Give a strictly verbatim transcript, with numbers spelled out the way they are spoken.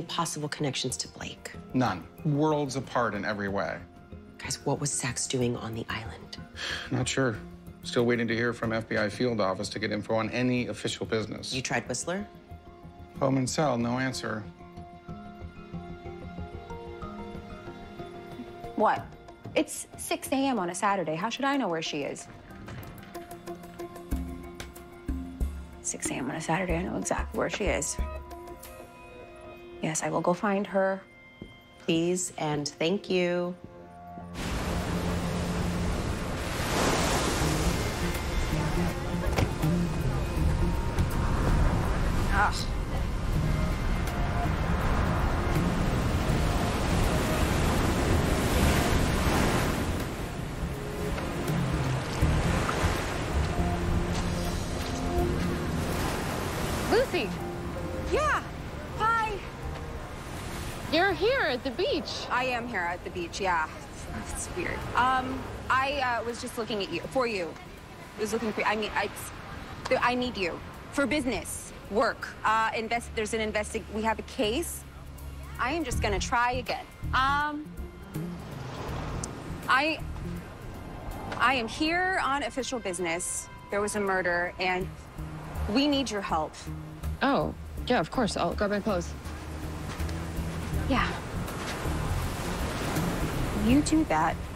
possible connections to Blake? None. Worlds apart in every way. Guys, what was Sachs doing on the island? Not sure. Still waiting to hear from F B I field office to get info on any official business. You tried Whistler? Home and cell, no answer. What? It's six A M on a Saturday. How should I know where she is? six A M on a Saturday, I know exactly where she is. Yes, I will go find her. Please and thank you. Ugh. Lucy, Yeah. Hi. you're here at the beach. I am here at the beach, yeah. It's weird. Um, I uh, was just looking at you, for you. I was looking for I mean, I, I need you for business, work. Uh, invest. There's an investi. We have a case. I am just gonna try again. Um, I, I am here on official business. There was a murder, and we need your help. Oh, yeah, of course. I'll grab my clothes. Yeah. You do that.